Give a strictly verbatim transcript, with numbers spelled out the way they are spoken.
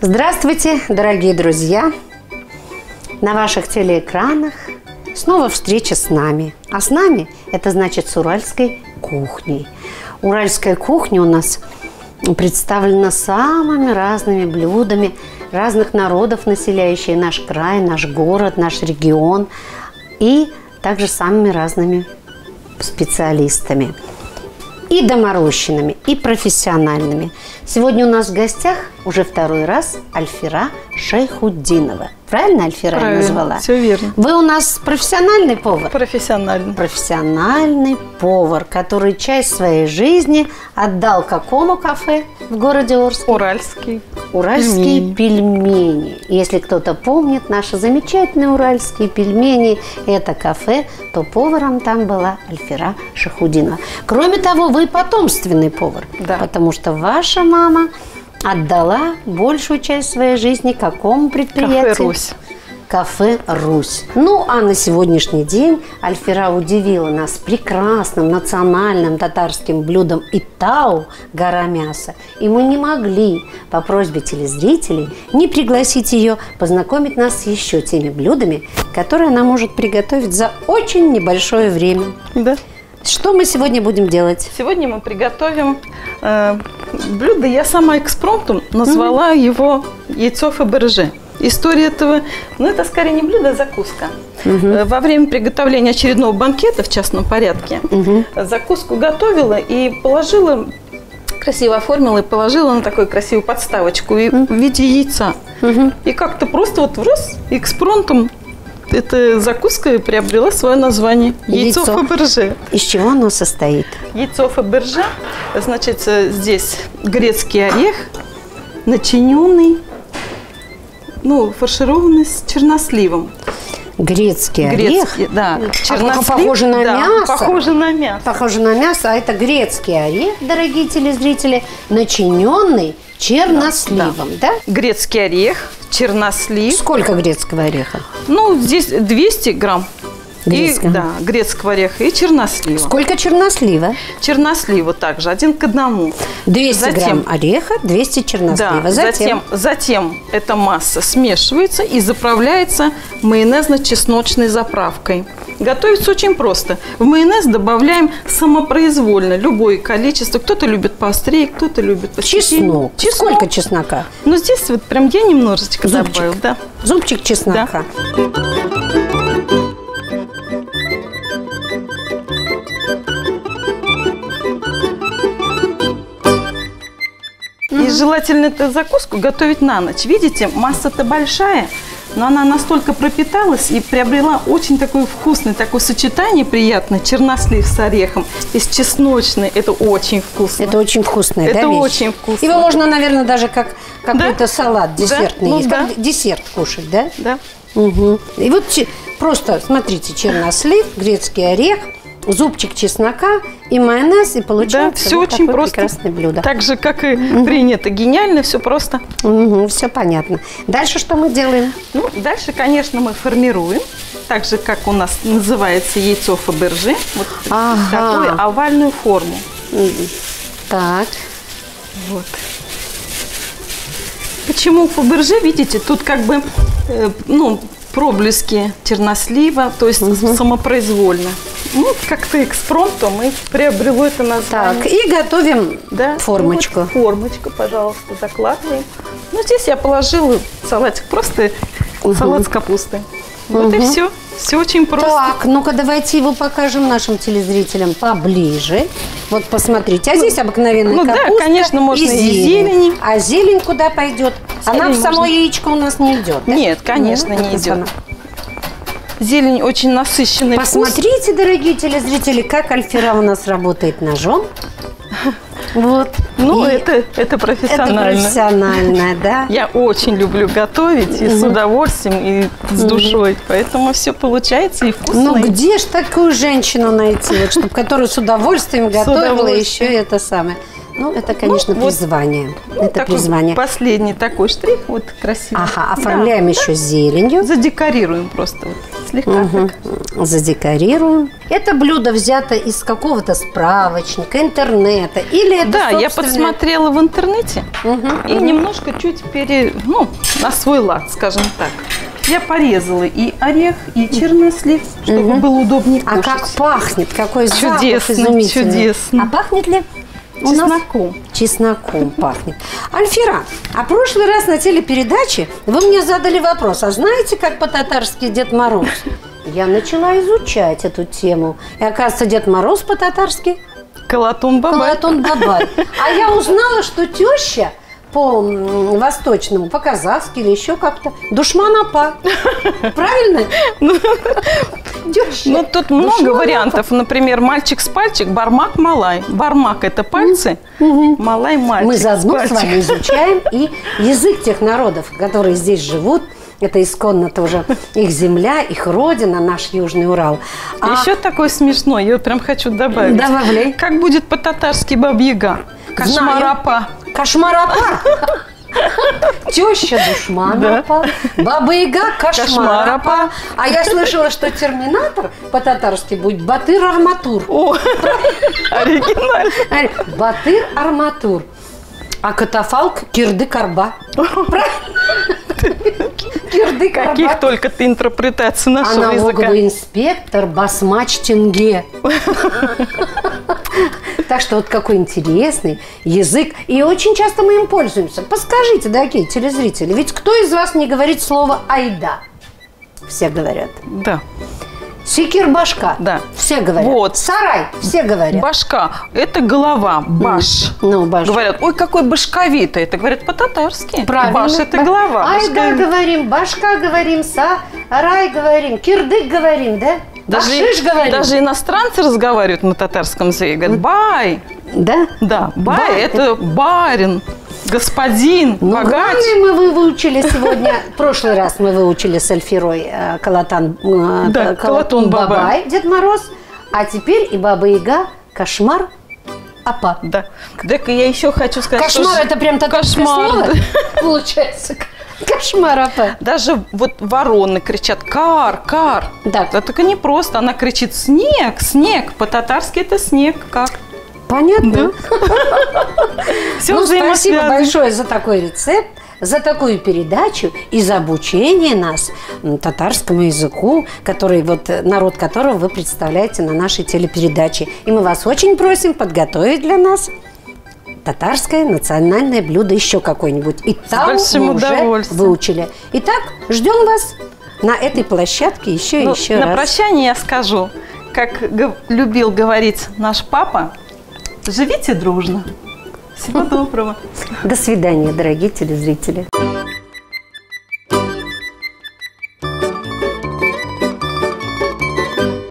Здравствуйте, дорогие друзья! На ваших телеэкранах снова встреча с нами. А с нами это значит с уральской кухней. Уральская кухня у нас представлена самыми разными блюдами разных народов, населяющих наш край, наш город, наш регион. И также самыми разными специалистами. И доморощенными, и профессиональными. Сегодня у нас в гостях уже второй раз Альфира Шайхутдинова. Правильно Альфира я назвала? Все верно. Вы у нас профессиональный повар? Профессиональный. Профессиональный повар, который часть своей жизни отдал какому кафе в городе Орске? Уральский. Уральские пельмени. пельмени. Если кто-то помнит наши замечательные уральские пельмени, это кафе, то поваром там была Альфира Шайхутдинова. Кроме того, вы потомственный повар, да. Потому что ваша мама отдала большую часть своей жизни какому предприятию? Кафе «Русь». Кафе «Русь». Ну, а на сегодняшний день Альфира удивила нас прекрасным национальным татарским блюдом итау, гора мяса. И мы не могли по просьбе телезрителей не пригласить ее познакомить нас с еще теми блюдами, которые она может приготовить за очень небольшое время. Да. Что мы сегодня будем делать? Сегодня мы приготовим э, блюдо, я сама экспромтом назвала mm-hmm. его яйцо Фаберже. История этого, ну это скорее не блюдо, а закуска. Mm-hmm. Во время приготовления очередного банкета в частном порядке mm-hmm. закуску готовила и положила, красиво оформила и положила на такую красивую подставочку mm-hmm. в виде яйца. Mm-hmm. И как-то просто вот раз экспромтом эта закуска приобрела свое название. Яйцо, яйцо Фаберже. Из чего оно состоит? Яйцо Фаберже, значит, здесь грецкий орех, начиненный, ну, фаршированный с черносливом. Грецкий орех? Грецкий, да. Чернослив, похоже на да, мясо. Похоже на мясо. Похоже на мясо, а это грецкий орех, дорогие телезрители, начиненный черносливом, да? да? Грецкий орех, чернослив. Сколько грецкого ореха? Ну, здесь двести грамм. Грецкого. И, да, грецкого ореха и чернослива. Сколько чернослива? Чернослива также, один к одному. двести затем, грамм ореха, двести чернослива. Да, затем? Затем, затем эта масса смешивается и заправляется майонезно-чесночной заправкой. Готовится очень просто. В майонез добавляем самопроизвольно любое количество. Кто-то любит поострее, кто-то любит посвежее. Чеснок. Чеснок. Сколько чеснока? Ну, здесь вот прям я немножечко Зубчик. добавила. Да. Зубчик чеснока. Да. И желательно эту закуску готовить на ночь. Видите, масса-то большая, но она настолько пропиталась и приобрела очень такое вкусное такое сочетание приятное. Чернослив с орехом и с чесночной. Это очень вкусно. Это очень вкусное, Это да, вещь? очень вкусно. Его можно, наверное, даже как какой-то да? салат десертный да? есть. Ну, как да. десерт кушать, да? Да. Угу. И вот просто, смотрите, чернослив, грецкий орех, зубчик чеснока и майонез, и получается да, все вот очень такое просто. прекрасное блюдо. Так же, как и угу. принято. Гениально, все просто. Угу, все понятно. Дальше что мы делаем? Ну, дальше, конечно, мы формируем. Так же, как у нас называется яйцо Фаберже. Вот ага. такую овальную форму. Так. Вот. Почему Фаберже, видите, тут как бы, э, ну, проблески чернослива, то есть угу. самопроизвольно. Ну, как-то экспромтом и приобрело это название. Так, и готовим да? формочку. Вот формочку, пожалуйста, закладываем. Ну, здесь я положила салатик, просто угу. салат с капустой. Вот угу. и все. Все очень просто. Так, ну-ка давайте его покажем нашим телезрителям поближе. Вот посмотрите, а здесь обыкновенная ну, капуста. Ну да, конечно, можно и зелень. и зелень. А зелень куда пойдет? Зелень Она в само можно... яичко у нас не идет, да? Нет, конечно, ну, не идет. Она... Зелень очень насыщенный. Посмотрите, вкус. дорогие телезрители, как Альфира у нас работает ножом. Вот. Ну, это, это профессионально. Это профессионально, да. Я очень люблю готовить и угу. с удовольствием, и с душой. Угу. Поэтому все получается и вкусно. Ну, где ж такую женщину найти, вот, чтобы, которая с удовольствием готовила еще и это самое. Ну, это, конечно, ну, призвание. Вот, это такой призвание. Последний такой штрих, вот красивый. Ага, оформляем да, еще да. зеленью. Задекорируем просто вот слегка Угу. так. Задекорируем. Это блюдо взято из какого-то справочника, интернета или это Да, я собственное? подсмотрела в интернете Мгм, и мгм. немножко чуть пере, ну, на свой лад, скажем так. Я порезала и орех, и чернослив, чтобы Мгм. было удобнее А кушать. как пахнет, какой запах Чудесно, изумительный. чудесно. А пахнет ли? У нас Чесноком. чесноком пахнет. Альфира, а прошлый раз на телепередаче вы мне задали вопрос, а знаете, как по-татарски Дед Мороз? Я начала изучать эту тему. И оказывается, Дед Мороз по-татарски Колотун бабай. Колотун бабай. А я узнала, что теща по м, восточному, по-казахски или еще как-то душман апа. Правильно? Теща. Ну, тут много Душман вариантов. Например, мальчик с пальчик, бармак, малай. Бармак – это пальцы, малай – мальчик Мы заодно с с вами пальчик. изучаем и язык тех народов, которые здесь живут. Это исконно тоже их земля, их родина, наш Южный Урал. А Еще такой смешной, я прям хочу добавить. Добавляй. Как будет по-татарски баба-яга? Кошмарапа. Кошмарапа. Теща душманапа, баба-яга кошмарапа. Кошмарапа. А я слышала, что терминатор по-татарски будет Батыр-Арматур. О, оригинально. Батыр-Арматур. А катафалк Кирды-Карба. Кирды-Карба. Каких только ты интерпретаций А нашего языка. налоговый инспектор Басмач Тенге. Так что вот какой интересный язык. И очень часто мы им пользуемся. Подскажите, дорогие телезрители, ведь кто из вас не говорит слово «айда»? Все говорят. Да. Секир-башка. Да. Все говорят. Вот. Сарай. Все говорят. Башка – это голова, баш. Ну, баш. Говорят, ой, какой башковитый. Это говорят по-татарски. Правильно. Баш – это Ба- голова. Айда башковитый. говорим, башка говорим, сарай говорим, кирдык говорим, да? Даже, Башиш говорим. даже иностранцы разговаривают на татарском языке. Говорят, бай. Да? Да, бай, Бай. это барин, господин, Ну, богач. главное, мы вы- выучили сегодня, в прошлый раз мы выучили с Альфирой э, Колотан, э, Да, Колотун Колотун Бабай, Бабай. Дед Мороз, а теперь и Баба-Яга, Кошмар, Апа. Да. Так я еще хочу сказать, Кошмар что это прям татарское кошмар. слово, получается. Кошмар, Апа. Даже вот вороны кричат «кар, кар». Да. Это только не просто. Она кричит «снег, снег». По-татарски это снег, как. Понятно? Все Ну, спасибо взаимосвязано. большое за такой рецепт, за такую передачу и за обучение нас м, татарскому языку, который, вот, э, народ которого вы представляете на нашей телепередаче. И мы вас очень просим подготовить для нас татарское национальное блюдо еще какое-нибудь. И там большим мы уже удовольствием. выучили. Итак, ждем вас на этой площадке еще и Ну, еще на раз. прощание я скажу, как г- любил говорить наш папа, живите дружно. Всего доброго. До свидания, дорогие телезрители.